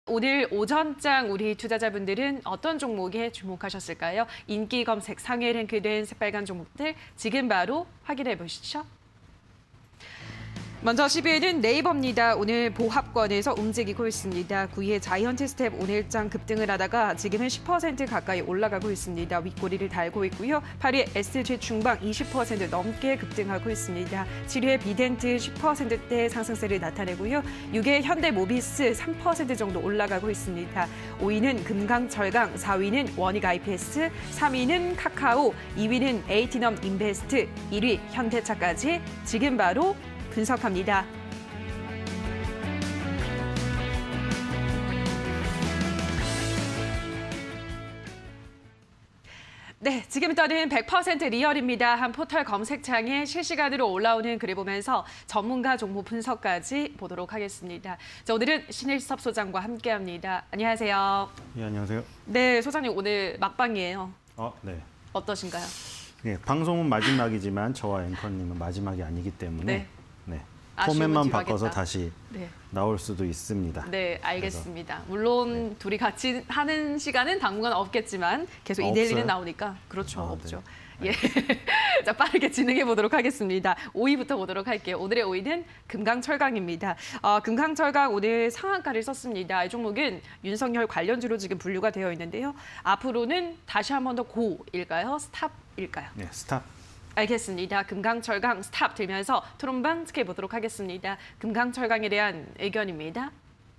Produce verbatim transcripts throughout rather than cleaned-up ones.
오늘 오전장 우리 투자자분들은 어떤 종목에 주목하셨을까요? 인기 검색 상위에 랭크된 새빨간 종목들 지금 바로 확인해 보시죠. 먼저 십 위에는 네이버입니다. 오늘 보합권에서 움직이고 있습니다. 구 위에 자이언트 스텝 오늘장 급등을 하다가 지금은 십 퍼센트 가까이 올라가고 있습니다. 윗꼬리를 달고 있고요. 팔 위에 에스지 중방 이십 퍼센트 넘게 급등하고 있습니다. 칠 위에 비덴트 십 퍼센트대 상승세를 나타내고요. 육 위에 현대모비스 삼 퍼센트 정도 올라가고 있습니다. 오 위는 금강철강, 사 위는 원익아이피에스, 삼 위는 카카오, 이 위는 에이티넘 인베스트, 일 위 현대차까지 지금 바로 분석합니다. 네, 지금부터는 백 퍼센트 리얼입니다. 한 포털 검색창에 실시간으로 올라오는 글을 보면서 전문가 종목 분석까지 보도록 하겠습니다. 자, 오늘은 신일섭 소장과 함께합니다. 안녕하세요. 네, 안녕하세요. 네, 소장님 오늘 막방이에요. 어, 네. 어떠신가요? 네, 방송은 마지막이지만 저와 앵커님은 마지막이 아니기 때문에 네. 네. 포맷만 바꿔서 하겠다. 다시 네. 나올 수도 있습니다. 네, 알겠습니다. 그래서. 물론 네. 둘이 같이 하는 시간은 당분간 없겠지만 계속 아, 이데일리는 나오니까 그렇죠, 아, 없죠. 네. 예, 자 빠르게 진행해 보도록 하겠습니다. 오 위부터 보도록 할게요. 오늘의 오 위는 금강철강입니다. 어, 금강철강 오늘 상한가를 썼습니다. 이 종목은 윤석열 관련주로 지금 분류가 되어 있는데요. 앞으로는 다시 한 번 더 고일까요? 스탑일까요? 네, 스탑. 알겠습니다. 금강철강 스탑 들면서 토론방 지켜보도록 하겠습니다. 금강철강에 대한 의견입니다.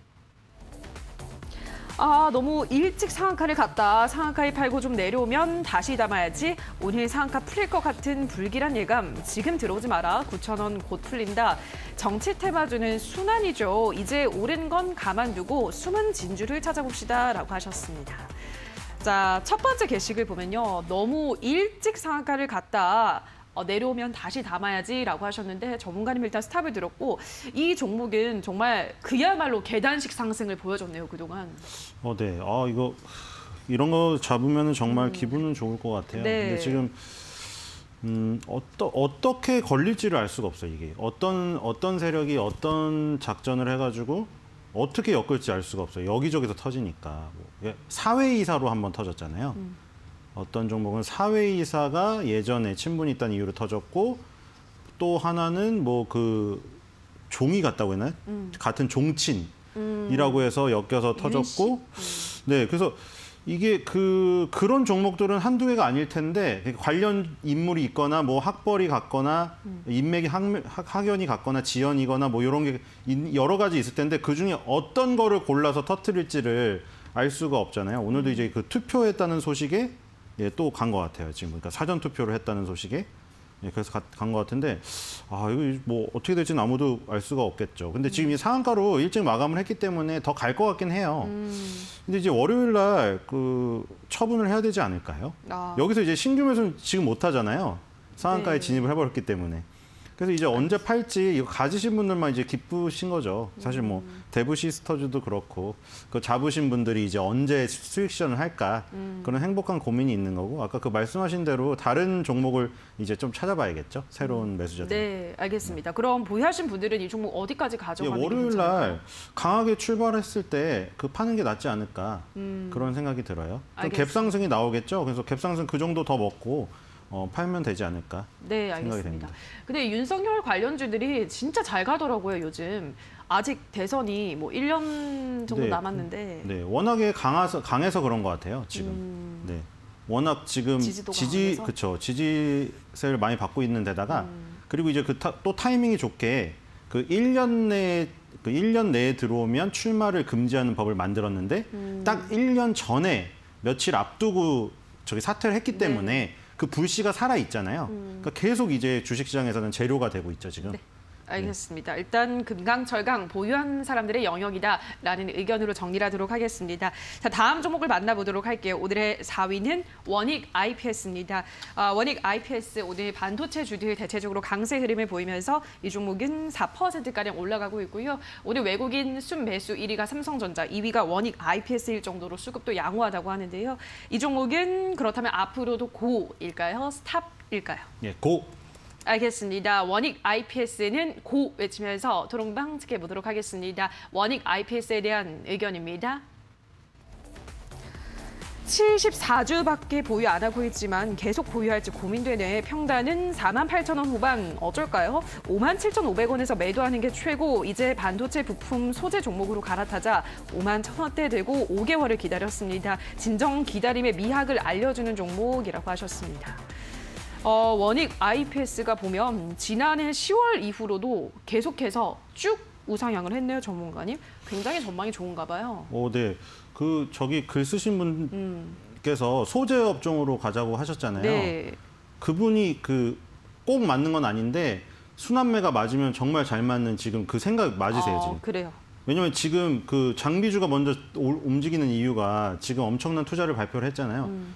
아, 너무 일찍 상한가를 갔다. 상한가에 팔고 좀 내려오면 다시 담아야지. 오늘 상한가 풀릴 것 같은 불길한 예감. 지금 들어오지 마라. 구천 원 곧 풀린다. 정치 테마주는 순환이죠. 이제 오른 건 가만두고 숨은 진주를 찾아봅시다. 라고 하셨습니다. 자, 첫 번째 게시글 보면요. 너무 일찍 상한가를 갔다. 어, 내려오면 다시 담아야지라고 하셨는데 전문가님 일단 스탑을 들었고 이 종목은 정말 그야말로 계단식 상승을 보여줬네요, 그동안. 어, 네. 아, 이거 이런 거 잡으면 정말 음. 기분은 좋을 것 같아요. 네. 근데 지금 음, 어떠, 어떻게 걸릴지를 알 수가 없어요, 이게. 어떤 어떤 세력이 어떤 작전을 해가지고 어떻게 엮을지 알 수가 없어요. 여기저기서 터지니까. 사회이사로 한번 터졌잖아요. 음. 어떤 종목은 사회이사가 예전에 친분이 있다는 이유로 터졌고 또 하나는 뭐 그 종이 같다고 했나요? 음. 같은 종친이라고 음. 해서 엮여서 터졌고 음. 네, 그래서 이게 그 그런 종목들은 한두 개가 아닐 텐데 관련 인물이 있거나 뭐 학벌이 같거나 음. 인맥이 학, 학연이 같거나 지연이거나 뭐 이런 게 여러 가지 있을 텐데 그중에 어떤 거를 골라서 터뜨릴지를 알 수가 없잖아요. 오늘도 음. 이제 그 투표했다는 소식에 예, 또 간 것 같아요. 지금 그러니까 사전 투표를 했다는 소식에 예, 그래서 간 것 같은데 아 이거 뭐 어떻게 될지는 아무도 알 수가 없겠죠. 근데 지금 이 상한가로 일찍 마감을 했기 때문에 더 갈 것 같긴 해요. 음. 근데 이제 월요일 날 그 처분을 해야 되지 않을까요? 아. 여기서 이제 신규 매수는 지금 못 하잖아요. 상한가에 네. 진입을 해버렸기 때문에. 그래서 이제 언제 팔지 이거 가지신 분들만 이제 기쁘신 거죠. 사실 뭐 음. 대부 시스터즈도 그렇고 그 잡으신 분들이 이제 언제 수익 실현을 할까 음. 그런 행복한 고민이 있는 거고 아까 그 말씀하신 대로 다른 종목을 이제 좀 찾아봐야겠죠. 새로운 음. 매수자들. 네, 알겠습니다. 네. 그럼 보유하신 분들은 이 종목 어디까지 가져가는 게 월요일 날 강하게 출발했을 때 그 파는 게 낫지 않을까 음. 그런 생각이 들어요. 좀 갭상승이 나오겠죠. 그래서 갭상승 그 정도 더 먹고. 어, 팔면 되지 않을까 네, 생각이 알겠습니다. 됩니다. 근데 윤석열 관련주들이 진짜 잘 가더라고요, 요즘. 아직 대선이 뭐 일 년 정도 네, 남았는데. 네, 워낙에 강해서, 강해서 그런 것 같아요, 지금. 음... 네. 워낙 지금 지지, 그쵸, 지지세를 많이 받고 있는 데다가 음... 그리고 이제 그 또 타이밍이 좋게 그 일 년 내에 그 일 년 내에 들어오면 출마를 금지하는 법을 만들었는데 음... 딱 일 년 전에 며칠 앞두고 저기 사퇴를 했기 때문에 네. 그 불씨가 살아 있잖아요. 음. 그러니까 계속 이제 주식시장에서는 재료가 되고 있죠, 지금. 네. 알겠습니다. 네. 일단 금강철강 보유한 사람들의 영역이다라는 의견으로 정리하도록 하겠습니다. 자, 다음 종목을 만나보도록 할게요. 오늘의 사 위는 원익아이피에스입니다. 아, 원익아이피에스 오늘 반도체 주들 대체적으로 강세 흐름을 보이면서 이 종목은 사 퍼센트가량 올라가고 있고요. 오늘 외국인 순매수 일 위가 삼성전자, 이 위가 원익아이피에스일 정도로 수급도 양호하다고 하는데요. 이 종목은 그렇다면 앞으로도 고일까요? 스탑일까요? 예, 고. 알겠습니다. 원익 아이피에스는 고 외치면서 토론방 지켜보도록 보도록 하겠습니다. 원익 아이피에스에 대한 의견입니다. 칠십사 주밖에 보유 안 하고 있지만 계속 보유할지 고민되네. 평단은 사만 팔천 원 후반 어쩔까요? 오만 칠천오백 원에서 매도하는 게 최고. 이제 반도체 부품 소재 종목으로 갈아타자 오만 천 원대 되고 오 개월을 기다렸습니다. 진정 기다림의 미학을 알려주는 종목이라고 하셨습니다. 어, 원익 아이피에스가 보면 지난해 시월 이후로도 계속해서 쭉 우상향을 했네요, 전문가님. 굉장히 전망이 좋은가 봐요. 오, 네. 그 저기 글 쓰신 분께서 음. 소재 업종으로 가자고 하셨잖아요. 네. 그분이 그 꼭 맞는 건 아닌데 순환매가 맞으면 정말 잘 맞는 지금 그 생각 맞으세요, 어, 지금? 그래요. 왜냐면 지금 그 장비주가 먼저 움직이는 이유가 지금 엄청난 투자를 발표를 했잖아요. 음.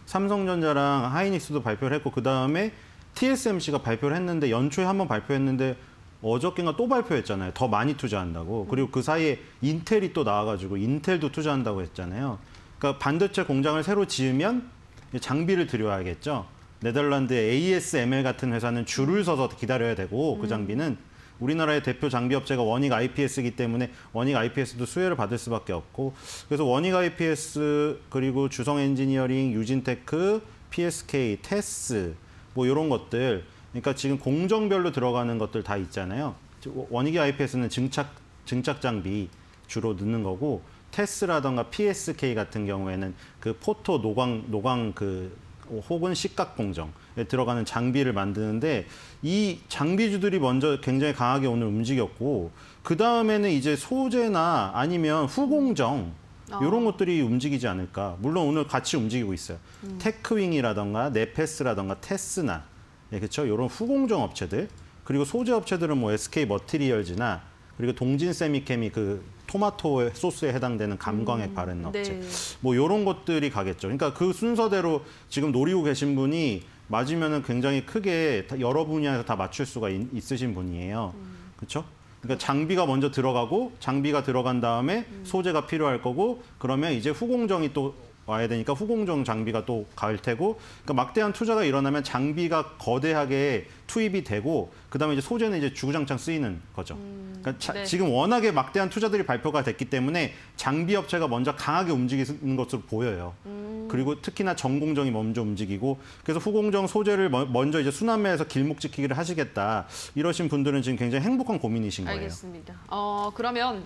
삼성전자랑 하이닉스도 발표를 했고 그다음에 티에스엠씨가 발표를 했는데 연초에 한번 발표했는데 어저께인가 또 발표했잖아요. 더 많이 투자한다고. 그리고 그 사이에 인텔이 또 나와가지고 인텔도 투자한다고 했잖아요. 그러니까 반도체 공장을 새로 지으면 장비를 들여야겠죠. 네덜란드의 에이에스엠엘 같은 회사는 줄을 서서 기다려야 되고 그 장비는 우리나라의 대표 장비 업체가 원익 아이피에스이기 때문에 원익 아이피에스도 수혜를 받을 수밖에 없고 그래서 원익 아이피에스 그리고 주성 엔지니어링, 유진테크, 피에스케이, 테스 뭐 이런 것들 그러니까 지금 공정별로 들어가는 것들 다 있잖아요. 원익 아이피에스는 증착 증착 장비 주로 넣는 거고 테스라던가 피에스케이 같은 경우에는 그 포토 노광 노광 그 혹은 식각 공정에 들어가는 장비를 만드는데 이 장비주들이 먼저 굉장히 강하게 오늘 움직였고 그 다음에는 이제 소재나 아니면 후공정 이런 것들이 움직이지 않을까. 물론 오늘 같이 움직이고 있어요. 음. 테크윙이라던가 네페스라던가 테스나 네, 그렇죠. 이런 후공정 업체들 그리고 소재 업체들은 뭐 에스케이 머티리얼즈나 그리고 동진 세미케미 그 토마토 소스에 해당되는 감광액 음, 바르는 업체 네. 뭐 이런 것들이 가겠죠. 그러니까 그 순서대로 지금 노리고 계신 분이 맞으면은 굉장히 크게 여러 분야에서 다 맞출 수가 있, 있으신 분이에요. 음. 그렇죠? 그러니까 장비가 먼저 들어가고 장비가 들어간 다음에 음. 소재가 필요할 거고 그러면 이제 후공정이 또 와야 되니까 후공정 장비가 또 갈 테고 그러니까 막대한 투자가 일어나면 장비가 거대하게 투입이 되고 그다음에 이제 소재는 이제 주구장창 쓰이는 거죠. 음, 그러니까 자, 네. 지금 워낙에 막대한 투자들이 발표가 됐기 때문에 장비 업체가 먼저 강하게 움직이는 것으로 보여요. 음. 그리고 특히나 전공정이 먼저 움직이고 그래서 후공정 소재를 먼저 이제 순환매에서 길목 지키기를 하시겠다 이러신 분들은 지금 굉장히 행복한 고민이신 거예요. 알겠습니다. 어, 그러면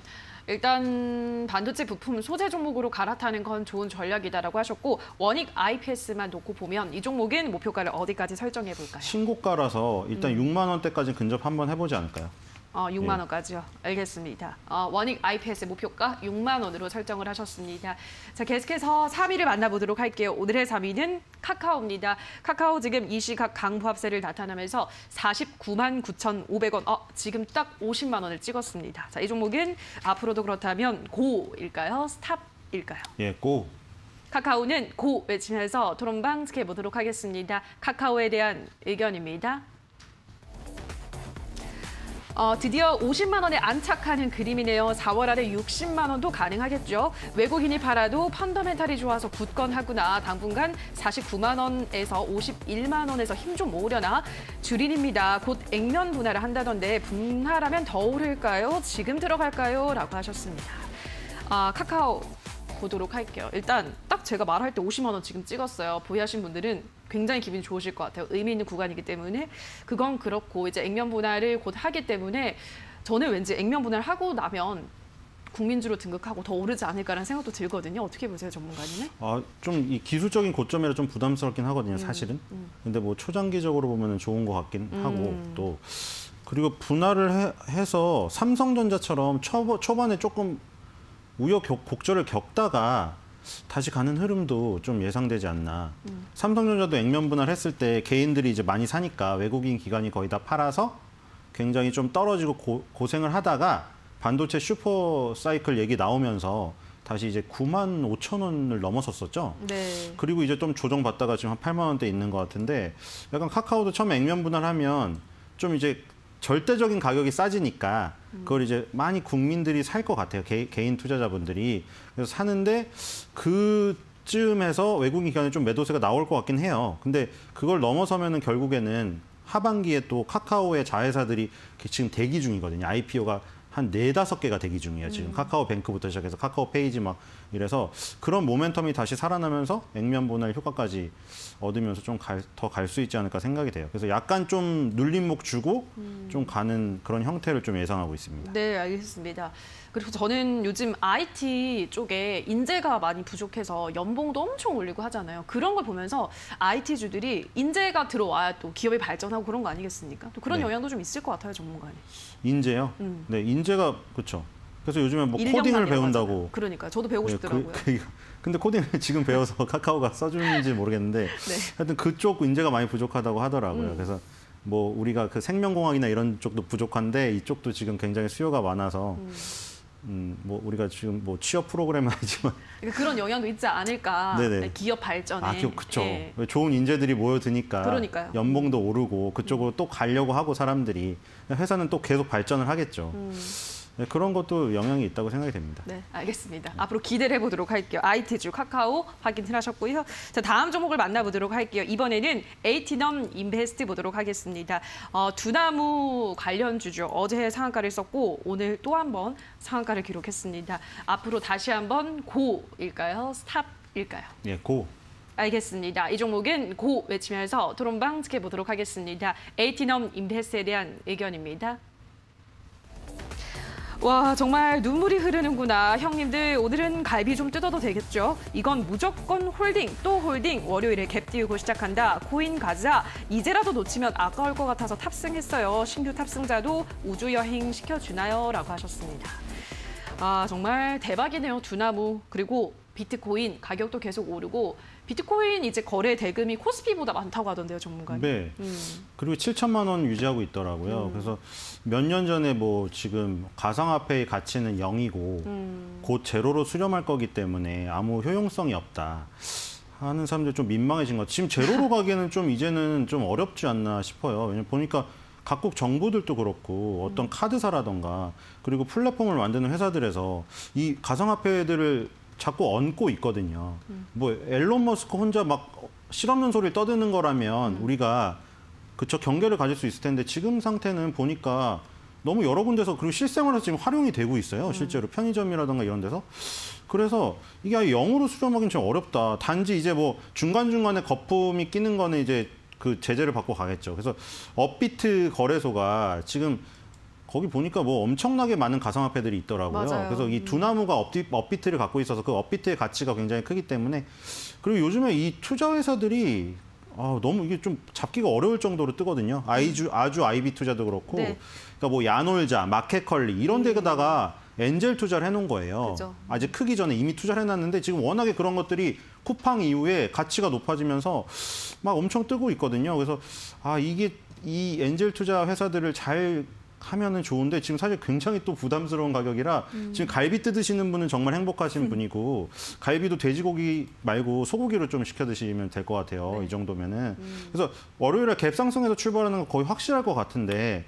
일단 반도체 부품 소재 종목으로 갈아타는 건 좋은 전략이다라고 하셨고 원익 아이피에스만 놓고 보면 이 종목은 목표가를 어디까지 설정해 볼까요? 신고가라서 일단 음. 육만 원대까지 근접 한번 해보지 않을까요? 어, 육만 원까지요. 알겠습니다. 어, 원익 아이피에스 목표가 육만 원으로 설정을 하셨습니다. 자, 계속해서 삼 위를 만나보도록 할게요. 오늘의 삼 위는 카카오입니다. 카카오 지금 이 시각 강보합세를 나타나면서 사십구만 구천오백 원, 어, 지금 딱 오십만 원을 찍었습니다. 자, 이 종목은 앞으로도 그렇다면 고일까요? 스탑일까요? 예, 고. 카카오는 고 외치면서 토론방 지켜보도록 하겠습니다. 카카오에 대한 의견입니다. 어, 드디어 오십만 원에 안착하는 그림이네요. 사월 안에 육십만 원도 가능하겠죠. 외국인이 팔아도 펀더멘탈이 좋아서 굳건하구나. 당분간 사십구만 원에서 오십일만 원에서 힘 좀 모으려나. 주린입니다. 곧 액면 분할을 한다던데 분할하면 더 오를까요? 지금 들어갈까요? 라고 하셨습니다. 아, 카카오 보도록 할게요. 일단 딱 제가 말할 때 오십만 원 지금 찍었어요. 보유하신 분들은 굉장히 기분이 좋으실 것 같아요. 의미 있는 구간이기 때문에 그건 그렇고 이제 액면 분할을 곧 하기 때문에 저는 왠지 액면 분할하고 나면 국민주로 등극하고 더 오르지 않을까라는 생각도 들거든요. 어떻게 보세요, 전문가님은? 아, 좀 이 기술적인 고점이라 좀 부담스럽긴 하거든요, 사실은. 음, 음. 근데 뭐 초장기적으로 보면 좋은 것 같긴 음. 하고 또 그리고 분할을 해, 해서 삼성전자처럼 초, 초반에 조금 우여곡절을 겪다가 다시 가는 흐름도 좀 예상되지 않나. 음. 삼성전자도 액면 분할했을 때 개인들이 이제 많이 사니까 외국인 기관이 거의 다 팔아서 굉장히 좀 떨어지고 고, 고생을 하다가 반도체 슈퍼 사이클 얘기 나오면서 다시 이제 구만 오천 원을 넘어섰었죠. 네. 그리고 이제 좀 조정받다가 지금 한 팔만 원대 있는 것 같은데 약간 카카오도 처음에 액면 분할하면 좀 이제 절대적인 가격이 싸지니까 그걸 이제 많이 국민들이 살 것 같아요. 개, 개인 투자자분들이. 그래서 사는데 그쯤에서 외국인 기관에 좀 매도세가 나올 것 같긴 해요. 근데 그걸 넘어서면은 결국에는 하반기에 또 카카오의 자회사들이 지금 대기 중이거든요. 아이피오가 한 네다섯 개가 대기 중이에요. 지금 음. 카카오뱅크부터 시작해서 카카오페이지 막 이래서 그런 모멘텀이 다시 살아나면서 액면 분할 효과까지 얻으면서 좀 더 갈 수 있지 않을까 생각이 돼요. 그래서 약간 좀 눌림목 주고 음. 좀 가는 그런 형태를 좀 예상하고 있습니다. 네, 알겠습니다. 그리고 저는 요즘 아이티 쪽에 인재가 많이 부족해서 연봉도 엄청 올리고 하잖아요. 그런 걸 보면서 아이티주들이 인재가 들어와야 또 기업이 발전하고 그런 거 아니겠습니까? 또 그런 네. 영향도 좀 있을 것 같아요, 전문가님. 인재요? 음. 네, 인재가 그렇죠. 그래서 요즘에 뭐 코딩을 배운다고. 하잖아요. 그러니까 저도 배우고 네, 싶더라고요. 그, 그, 근데 코딩을 지금 배워서 카카오가 써주는지 모르겠는데 네. 하여튼 그쪽 인재가 많이 부족하다고 하더라고요. 음. 그래서 뭐 우리가 그 생명공학이나 이런 쪽도 부족한데 이쪽도 지금 굉장히 수요가 많아서 음. 음, 뭐 우리가 지금 뭐 취업 프로그램은 아니지만 그러니까 그런 영향도 있지 않을까. 네, 기업 발전에. 아, 그렇죠. 네. 좋은 인재들이 모여드니까 그러니까요. 연봉도 오르고 그쪽으로 음. 또 가려고 하고 사람들이 회사는 또 계속 발전을 하겠죠. 음. 네, 그런 것도 영향이 있다고 생각이 됩니다. 네, 알겠습니다. 네. 앞으로 기대를 해보도록 할게요. 아이티주 카카오 확인을 하셨고요. 자, 다음 종목을 만나보도록 할게요. 이번에는 에이티넘 인베스트 보도록 하겠습니다. 어, 두나무 관련주죠. 어제 상한가를 썼고 오늘 또 한 번 상한가를 기록했습니다. 앞으로 다시 한번 고일까요? 스탑일까요? 네, 고. 알겠습니다. 이 종목은 고 외치면서 토론방 지켜보도록 하겠습니다. 에이티넘 인베스트에 대한 의견입니다. 와, 정말 눈물이 흐르는구나. 형님들 오늘은 갈비 좀 뜯어도 되겠죠? 이건 무조건 홀딩, 또 홀딩. 월요일에 갭 띄우고 시작한다. 코인 가자. 이제라도 놓치면 아까울 것 같아서 탑승했어요. 신규 탑승자도 우주여행 시켜주나요? 라고 하셨습니다. 아, 정말 대박이네요. 두나무. 그리고 비트코인 가격도 계속 오르고 비트코인 이제 거래 대금이 코스피보다 많다고 하던데요, 전문가님. 네. 음. 그리고 칠천만 원 유지하고 있더라고요. 음. 그래서 몇 년 전에 뭐 지금 가상화폐의 가치는 영이고 음. 곧 제로로 수렴할 거기 때문에 아무 효용성이 없다 하는 사람들 좀 민망해진 것 같아요. 지금 제로로 가기에는 좀 이제는 좀 어렵지 않나 싶어요. 왜냐면 보니까 각국 정부들도 그렇고 어떤 카드사라던가 그리고 플랫폼을 만드는 회사들에서 이 가상화폐들을 자꾸 얹고 있거든요. 음. 뭐 앨런 머스크 혼자 막 실없는 소리를 떠드는 거라면 음. 우리가 그쵸 경계를 가질 수 있을 텐데 지금 상태는 보니까 너무 여러 군데서 그리고 실생활에서 지금 활용이 되고 있어요. 음. 실제로 편의점이라든가 이런 데서. 그래서 이게 아예 영으로 수렴하기는 좀 어렵다. 단지 이제 뭐 중간중간에 거품이 끼는 거는 이제 그 제재를 받고 가겠죠. 그래서 업비트 거래소가 지금 거기 보니까 뭐 엄청나게 많은 가상화폐들이 있더라고요. 맞아요. 그래서 이 두나무가 업비, 업비트를 갖고 있어서 그 업비트의 가치가 굉장히 크기 때문에 그리고 요즘에 이 투자 회사들이 아, 너무 이게 좀 잡기가 어려울 정도로 뜨거든요. 아이주, 아주 아이비 투자도 그렇고, 네. 그러니까 뭐 야놀자, 마켓컬리 이런 데다가 엔젤 투자를 해놓은 거예요. 그죠. 아직 크기 전에 이미 투자를 해놨는데 지금 워낙에 그런 것들이 쿠팡 이후에 가치가 높아지면서 막 엄청 뜨고 있거든요. 그래서 아 이게 이 엔젤 투자 회사들을 잘 하면은 좋은데 지금 사실 굉장히 또 부담스러운 가격이라 음. 지금 갈비 뜯으시는 분은 정말 행복하신 음. 분이고 갈비도 돼지고기 말고 소고기로 좀 시켜 드시면 될 것 같아요. 네. 이 정도면은. 음. 그래서 월요일에 갭 상승에서 출발하는 건 거의 확실할 것 같은데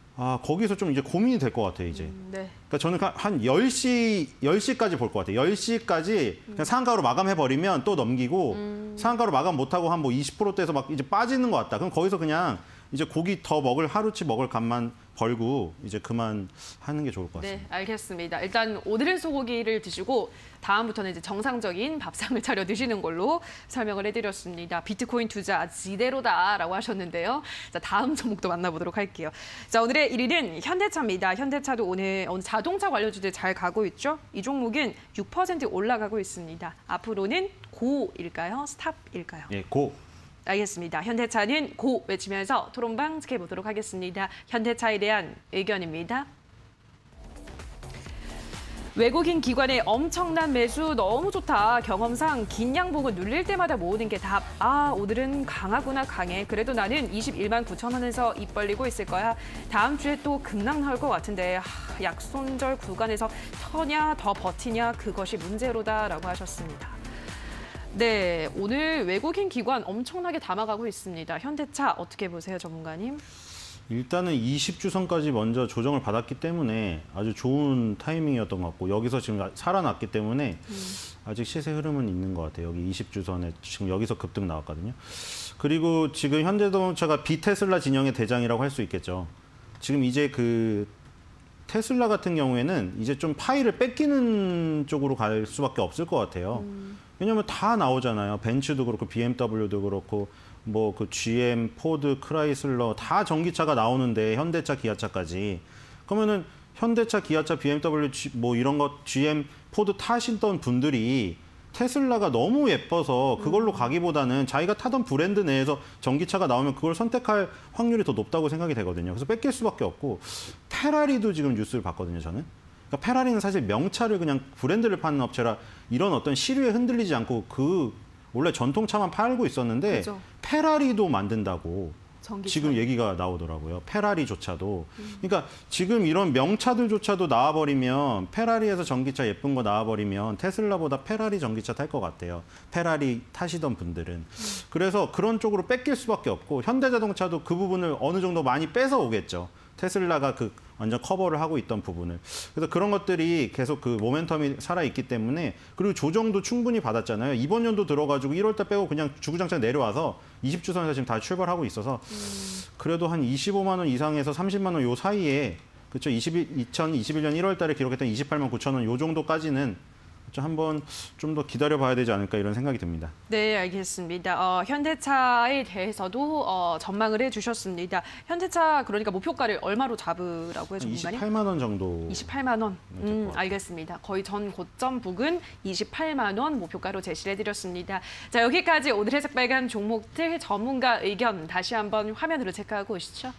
아 거기서 좀 이제 고민이 될 것 같아요. 이제. 음, 네. 그러니까 저는 한 열 시, 열 시까지 볼 것 같아요. 열 시까지 그냥 상한가로 마감해버리면 또 넘기고 음. 상한가로 마감 못하고 한 뭐 이십 퍼센트대에서 막 이제 빠지는 것 같다. 그럼 거기서 그냥 이제 고기 더 먹을 하루치 먹을 값만 벌고 이제 그만 하는 게 좋을 것 같습니다. 네, 알겠습니다. 일단 오늘은 소고기를 드시고 다음부터는 이제 정상적인 밥상을 차려 드시는 걸로 설명을 해드렸습니다. 비트코인 투자 지대로다라고 하셨는데요. 자, 다음 종목도 만나보도록 할게요. 자, 오늘의 일 위는 현대차입니다. 현대차도 오늘, 오늘 자동차 관련주들 잘 가고 있죠. 이 종목은 육 퍼센트 올라가고 있습니다. 앞으로는 고일까요? 스탑일까요? 예, 고. 알겠습니다. 현대차는 고 외치면서 토론방 지켜보도록 하겠습니다. 현대차에 대한 의견입니다. 외국인 기관의 엄청난 매수 너무 좋다. 경험상 긴 양봉은 눌릴 때마다 모으는 게 답. 아, 오늘은 강하구나 강해. 그래도 나는 이십일만 구천 원에서 입 벌리고 있을 거야. 다음 주에 또 급락 나올 것 같은데 하, 약손절 구간에서 터냐 더 버티냐 그것이 문제로다라고 하셨습니다. 네, 오늘 외국인 기관 엄청나게 담아가고 있습니다. 현대차 어떻게 보세요, 전문가님? 일단은 이십 주선까지 먼저 조정을 받았기 때문에 아주 좋은 타이밍이었던 것 같고 여기서 지금 살아났기 때문에 음. 아직 시세 흐름은 있는 것 같아요. 여기 이십 주선에 지금 여기서 급등 나왔거든요. 그리고 지금 현대자동차가 비테슬라 진영의 대장이라고 할 수 있겠죠. 지금 이제 그 테슬라 같은 경우에는 이제 좀 파일을 뺏기는 쪽으로 갈 수밖에 없을 것 같아요. 음. 왜냐하면 다 나오잖아요. 벤츠도 그렇고 비엠더블유도 그렇고 뭐 그 지엠, 포드, 크라이슬러 다 전기차가 나오는데 현대차, 기아차까지 그러면은 현대차, 기아차, 비엠더블유 뭐 이런 것 지엠, 포드 타시던 분들이 테슬라가 너무 예뻐서 그걸로 가기보다는 자기가 타던 브랜드 내에서 전기차가 나오면 그걸 선택할 확률이 더 높다고 생각이 되거든요. 그래서 뺏길 수밖에 없고 페라리도 지금 뉴스를 봤거든요, 저는. 그러니까 페라리는 사실 명차를 그냥 브랜드를 파는 업체라 이런 어떤 시류에 흔들리지 않고 그 원래 전통차만 팔고 있었는데 그렇죠. 페라리도 만든다고 전기차. 지금 얘기가 나오더라고요. 페라리조차도. 음. 그러니까 지금 이런 명차들조차도 나와버리면 페라리에서 전기차 예쁜 거 나와버리면 테슬라보다 페라리 전기차 탈 것 같아요. 페라리 타시던 분들은. 음. 그래서 그런 쪽으로 뺏길 수밖에 없고 현대자동차도 그 부분을 어느 정도 많이 뺏어 오겠죠. 테슬라가 그 완전 커버를 하고 있던 부분을. 그래서 그런 것들이 계속 그 모멘텀이 살아있기 때문에 그리고 조정도 충분히 받았잖아요. 이번 연도 들어가지고 일월 달 빼고 그냥 주구장창 내려와서 이십 주선에서 지금 다 출발하고 있어서 음. 그래도 한 이십오만 원 이상에서 삼십만 원 요 사이에 그렇죠. 이천이십일 년 일월 달에 기록했던 이십팔만 구천 원 요 정도까지는 한번 좀 더 기다려봐야 되지 않을까 이런 생각이 듭니다. 네, 알겠습니다. 어, 현대차에 대해서도 어, 전망을 해주셨습니다. 현대차 그러니까 목표가를 얼마로 잡으라고 해요, 전문가님? 이십팔만 원 정도. 이십팔만 원. 음, 알겠습니다. 거의 전 고점 부근 이십팔만 원 목표가로 제시를 해드렸습니다. 자, 여기까지 오늘의 새빨간 종목들 전문가 의견 다시 한번 화면으로 체크하고 오시죠.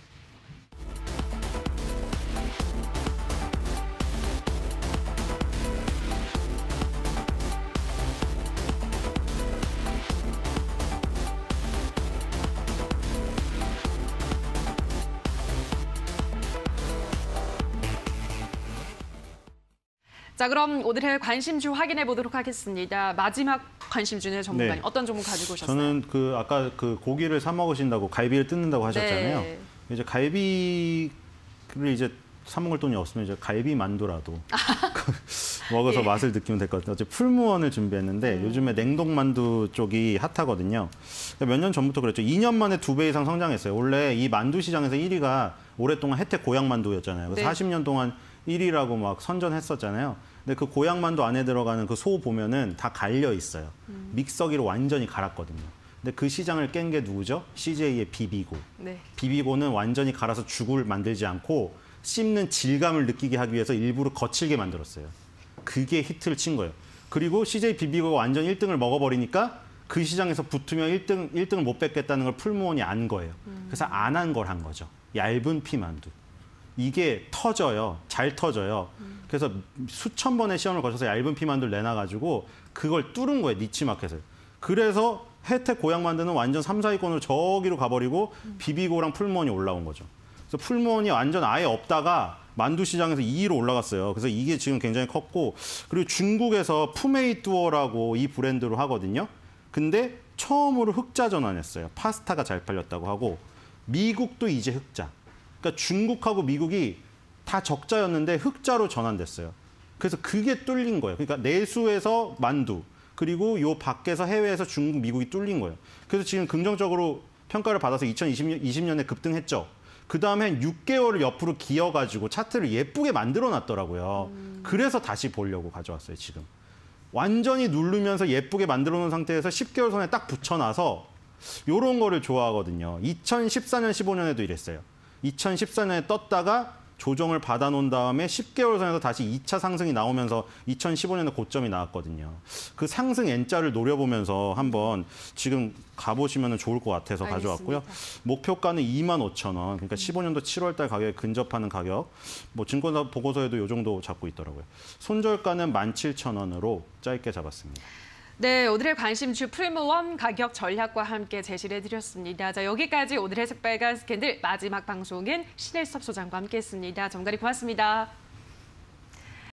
자, 그럼 오늘의 관심주 확인해 보도록 하겠습니다. 마지막 관심주는 전문가님 네. 어떤 종목 가지고 오셨어요? 저는 그 아까 그 고기를 사 먹으신다고 갈비를 뜯는다고 하셨잖아요. 네. 이제 갈비를 이제 사 먹을 돈이 없으면 이제 갈비 만두라도 먹어서 예. 맛을 느끼면 될 것 같아요. 어제 풀무원을 준비했는데 음. 요즘에 냉동 만두 쪽이 핫하거든요. 몇 년 전부터 그랬죠. 이 년 만에 두 배 이상 성장했어요. 원래 이 만두 시장에서 일 위가 오랫동안 혜택 고향 만두였잖아요. 그래서 네. 사십 년 동안 일 위라고 막 선전했었잖아요. 근데 그 고향 만두 안에 들어가는 그 소 보면은 다 갈려 있어요. 음. 믹서기로 완전히 갈았거든요. 근데 그 시장을 깬 게 누구죠? 씨제이의 비비고. 네. 비비고는 완전히 갈아서 죽을 만들지 않고 씹는 질감을 느끼게 하기 위해서 일부러 거칠게 만들었어요. 그게 히트를 친 거예요. 그리고 씨제이 비비고가 완전 일 등을 먹어버리니까 그 시장에서 붙으면 일 등, 일 등을 못 뺏겠다는 걸 풀무원이 안 거예요. 음. 그래서 안 한 걸 한 거죠. 얇은 피만두. 이게 터져요. 잘 터져요. 음. 그래서 수천 번의 시험을 거쳐서 얇은 피만두를 내놔가지고 그걸 뚫은 거예요. 니치마켓을. 그래서 혜택 고향 만두는 완전 삼, 사위권으로 저기로 가버리고 음. 비비고랑 풀무원이 올라온 거죠. 그래서 풀무원이 완전 아예 없다가 만두 시장에서 이 위로 올라갔어요. 그래서 이게 지금 굉장히 컸고 그리고 중국에서 푸메이뚜어라고 이 브랜드로 하거든요. 근데 처음으로 흑자 전환했어요. 파스타가 잘 팔렸다고 하고 미국도 이제 흑자. 그러니까 중국하고 미국이 다 적자였는데 흑자로 전환됐어요. 그래서 그게 뚫린 거예요. 그러니까 내수에서 만두 그리고 요 밖에서 해외에서 중국, 미국이 뚫린 거예요. 그래서 지금 긍정적으로 평가를 받아서 이천이십 년에 급등했죠. 그 다음에 육 개월을 옆으로 기어가지고 차트를 예쁘게 만들어 놨더라고요. 음. 그래서 다시 보려고 가져왔어요, 지금. 완전히 누르면서 예쁘게 만들어 놓은 상태에서 십 개월 선에 딱 붙여놔서 요런 거를 좋아하거든요. 이천십사 년, 십오 년에도 이랬어요. 이천십사 년에 떴다가 조정을 받아놓은 다음에 십 개월 선에서 다시 이 차 상승이 나오면서 이천십오 년에 고점이 나왔거든요. 그 상승 N자를 노려보면서 한번 지금 가보시면 좋을 것 같아서 알겠습니다. 가져왔고요. 목표가는 이만 오천 원, 그러니까 십오 년도 칠월 달 가격에 근접하는 가격. 뭐 증권사 보고서에도 이 정도 잡고 있더라고요. 손절가는 만 칠천 원으로 짧게 잡았습니다. 네, 오늘의 관심주 풀무원 가격 전략과 함께 제시를 해드렸습니다. 자, 여기까지 오늘의 새빨간 스캔들 마지막 방송은 신일섭 소장과 함께했습니다. 전문가님 고맙습니다.